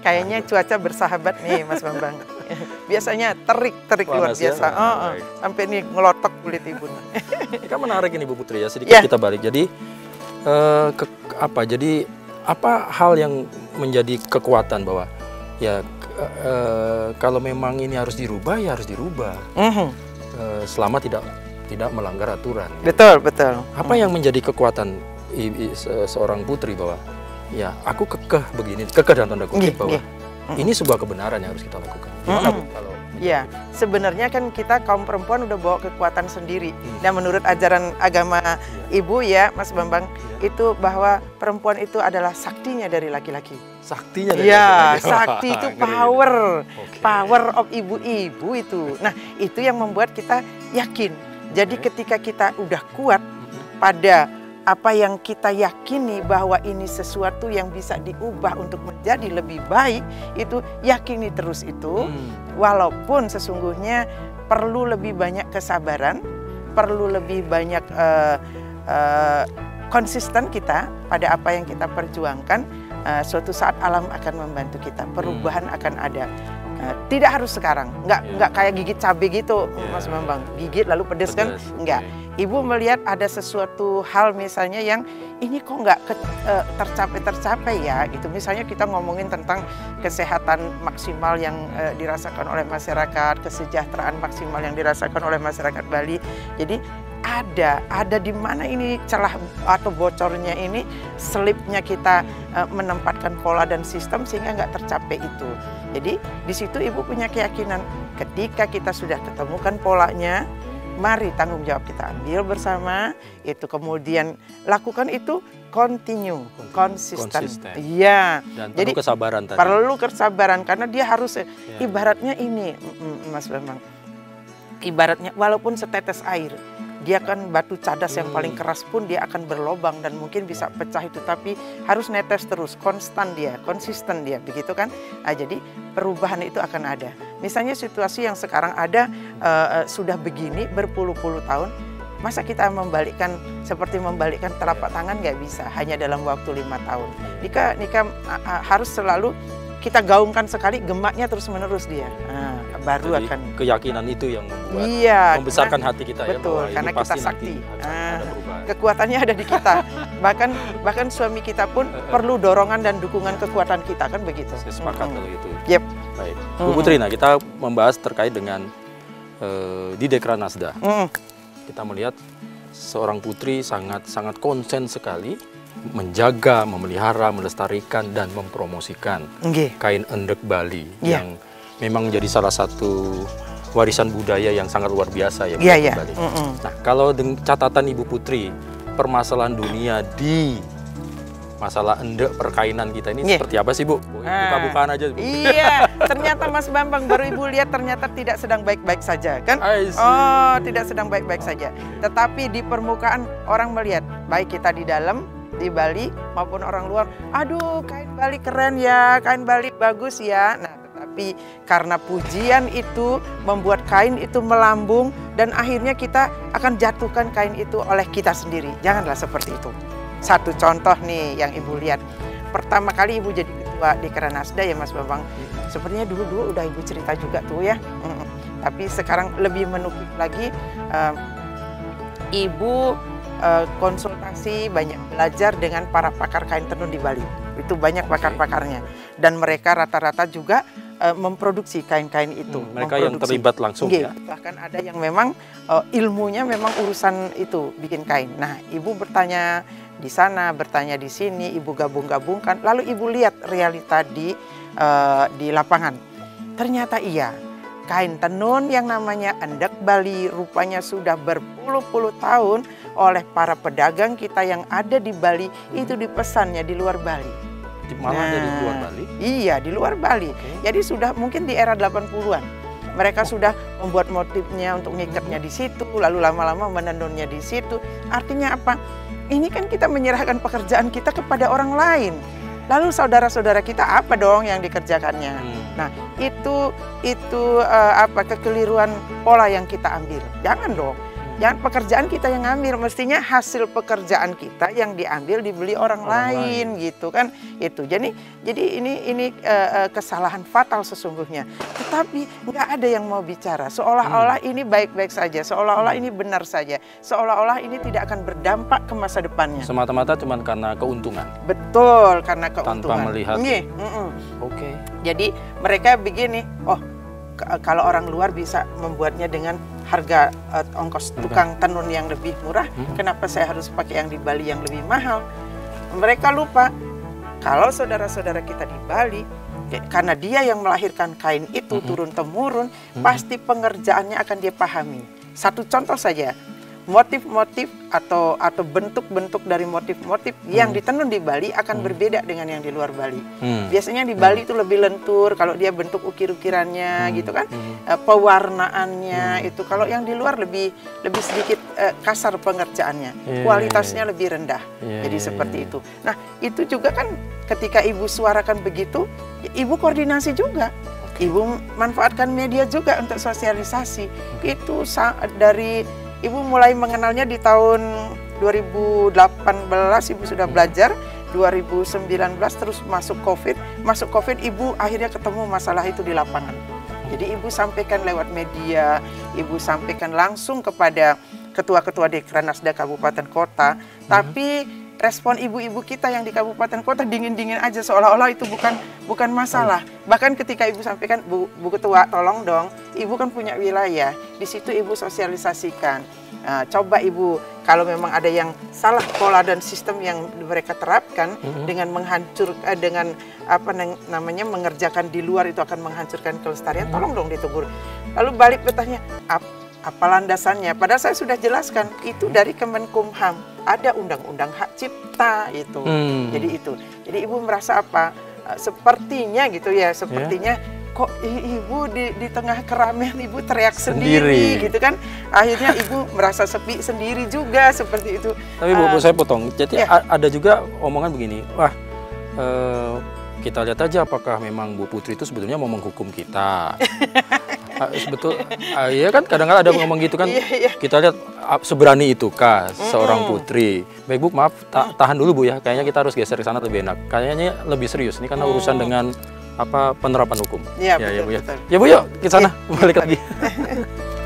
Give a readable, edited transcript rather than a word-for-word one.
Kayaknya cuaca bersahabat nih Mas Bambang. Biasanya terik luar biasa. Ya? Sampai nih ngelotok kulit ibu. Ini kan menarik ini Bu Putri ya. Sedikit kita balik. Jadi apa hal yang menjadi kekuatan bahwa ya kalau memang ini harus dirubah ya harus dirubah. Selama tidak melanggar aturan. Betul. Apa yang menjadi kekuatan seorang putri bahwa ya aku kekeh begini, kekeh dalam tanda kutip bahwa ini sebuah kebenaran yang harus kita lakukan. Ya, sebenarnya kan kita kaum perempuan udah bawa kekuatan sendiri. Dan menurut ajaran agama Ibu ya, Mas Bambang, itu bahwa perempuan itu adalah saktinya dari laki-laki. Saktinya dari laki-laki? Sakti itu power. Power of ibu-ibu itu. Nah, itu yang membuat kita yakin. Jadi ketika kita udah kuat pada apa yang kita yakini bahwa ini sesuatu yang bisa diubah untuk menjadi lebih baik, itu yakini terus itu. Walaupun sesungguhnya perlu lebih banyak kesabaran, perlu lebih banyak konsisten kita pada apa yang kita perjuangkan. Suatu saat alam akan membantu kita, perubahan akan ada. Tidak harus sekarang, nggak kayak gigit cabai gitu, Mas Bambang. Gigit lalu pedes kan? Enggak. Ibu melihat ada sesuatu hal misalnya yang ini kok nggak tercapai ya gitu. Misalnya kita ngomongin tentang kesehatan maksimal yang dirasakan oleh masyarakat, kesejahteraan maksimal yang dirasakan oleh masyarakat Bali. Jadi ada di mana ini celah atau bocornya ini, selipnya kita menempatkan pola dan sistem sehingga nggak tercapai itu. Jadi di situ ibu punya keyakinan ketika kita sudah ketemukan polanya, mari tanggung jawab kita ambil bersama, itu kemudian lakukan itu continue, konsisten. Iya. Dan perlu kesabaran tadi. Perlu kesabaran karena dia harus ibaratnya ini, Mas Bambang. Ibaratnya walaupun setetes air, dia kan batu cadas yang paling keras pun dia akan berlobang dan mungkin bisa pecah itu, tapi harus netes terus, konsisten dia, begitu kan? Nah, jadi perubahan itu akan ada. Misalnya situasi yang sekarang ada sudah begini berpuluh-puluh tahun, masa kita seperti membalikkan telapak tangan nggak bisa hanya dalam waktu 5 tahun. Nikah harus selalu kita gaungkan sekali, gemaknya terus-menerus dia. Baru jadi, akan keyakinan itu yang membuat membesarkan hati kita. Betul, ya, karena kita sakti. Ada kekuatannya ada di kita. bahkan suami kita pun perlu dorongan dan dukungan kekuatan kita, kan begitu. Saya sepakat kalau itu. Yep. Baik, Bu Putri, nah kita membahas terkait dengan di Dekranasda. Kita melihat seorang putri sangat konsen sekali menjaga, memelihara, melestarikan dan mempromosikan kain endek Bali yang memang menjadi salah satu warisan budaya yang sangat luar biasa ya Bali. Nah, kalau dengan catatan Ibu Putri, permasalahan dunia di masalah endek perkainan kita ini seperti apa sih Bu? Buka-bukaan aja Bu. Iya, ternyata Mas Bambang baru Ibu lihat ternyata tidak sedang baik-baik saja kan? Tidak sedang baik-baik saja. Tetapi di permukaan orang melihat, baik kita di dalam di Bali maupun orang luar, aduh kain Bali keren ya, kain Bali bagus ya. Nah, tetapi karena pujian itu membuat kain itu melambung dan akhirnya kita akan jatuhkan kain itu oleh kita sendiri. Janganlah seperti itu. Satu contoh nih yang Ibu lihat. Pertama kali Ibu jadi ketua di Dekranasda ya Mas Bambang. Sepertinya dulu udah Ibu cerita juga tuh ya. Tapi sekarang lebih menukik lagi, Ibu konsultasi, banyak belajar dengan para pakar kain tenun di Bali. Itu banyak pakar-pakarnya. Dan mereka rata-rata juga memproduksi kain-kain itu. Mereka yang terlibat langsung ya? Bahkan ada yang memang ilmunya memang urusan itu, bikin kain. Nah, Ibu bertanya di sana, bertanya di sini, Ibu gabung-gabungkan. Lalu Ibu lihat realita di lapangan. Ternyata iya, kain tenun yang namanya endek Bali rupanya sudah berpuluh-puluh tahun oleh para pedagang kita yang ada di Bali, itu dipesannya di luar Bali. Malah dari luar Bali? Iya, di luar Bali. Jadi sudah mungkin di era 80-an. Mereka sudah membuat motifnya untuk ngikatnya di situ, lalu lama-lama menenunnya di situ. Artinya apa? Ini kan kita menyerahkan pekerjaan kita kepada orang lain. Lalu saudara-saudara kita apa dong yang dikerjakannya? Nah, itu kekeliruan pola yang kita ambil. Jangan dong. Jangan pekerjaan kita yang ngambil, mestinya hasil pekerjaan kita yang diambil dibeli orang lain gitu kan. Itu. Jadi ini kesalahan fatal sesungguhnya. Tetapi nggak ada yang mau bicara. Seolah-olah ini baik-baik saja, seolah-olah ini benar saja, seolah-olah ini tidak akan berdampak ke masa depannya. Semata-mata cuma karena keuntungan. Betul, karena keuntungan. Tanpa melihat. Oke. Jadi mereka begini, kalau orang luar bisa membuatnya dengan harga ongkos tukang tenun yang lebih murah, kenapa saya harus pakai yang di Bali yang lebih mahal? Mereka lupa kalau saudara-saudara kita di Bali, karena dia yang melahirkan kain itu turun-temurun, pasti pengerjaannya akan dia pahami. Satu contoh saja, motif-motif atau bentuk-bentuk dari motif-motif yang ditenun di Bali akan berbeda dengan yang di luar Bali. Biasanya di Bali itu lebih lentur kalau dia bentuk ukir-ukirannya gitu kan, pewarnaannya itu. Kalau yang di luar lebih sedikit kasar pengerjaannya, kualitasnya lebih rendah. Jadi seperti itu. Nah itu juga kan ketika ibu suarakan begitu, ibu koordinasi juga. Ibu manfaatkan media juga untuk sosialisasi. Itu dari Ibu mulai mengenalnya di tahun 2018, Ibu sudah belajar, 2019 terus masuk COVID, Ibu akhirnya ketemu masalah itu di lapangan. Jadi Ibu sampaikan lewat media, Ibu sampaikan langsung kepada ketua-ketua Dekranasda Kabupaten Kota, tapi respon ibu-ibu kita yang di kabupaten kota dingin-dingin aja, seolah-olah itu bukan masalah. Bahkan ketika Ibu sampaikan, Bu Ketua, tolong dong, Ibu kan punya wilayah, di situ Ibu sosialisasikan. Coba Ibu, kalau memang ada yang salah pola dan sistem yang mereka terapkan dengan mengerjakan di luar itu akan menghancurkan kelestarian, tolong dong ditegur. Lalu balik bertanya, apa landasannya? Padahal saya sudah jelaskan, itu dari Kemenkumham, ada undang-undang hak cipta itu. Jadi Ibu merasa apa? Sepertinya gitu ya, sepertinya kok Ibu di tengah keramaian Ibu teriak sendiri gitu kan. Akhirnya Ibu merasa sepi sendiri juga seperti itu. Tapi Bu, saya potong. Jadi ada juga omongan begini, wah kita lihat aja apakah memang Bu Putri itu sebetulnya mau menghukum kita. Betul, iya kan kadang-kadang ada ngomong gitu kan, kita lihat seberani itukah seorang putri. Baik Bu, maaf, tahan dulu Bu ya, kayaknya kita harus geser ke sana lebih enak. Kayaknya lebih serius, ini karena urusan dengan penerapan hukum. Iya, ya, betul, ya, Bu ya. Betul. Ya Bu, yuk ke sana, balik lagi.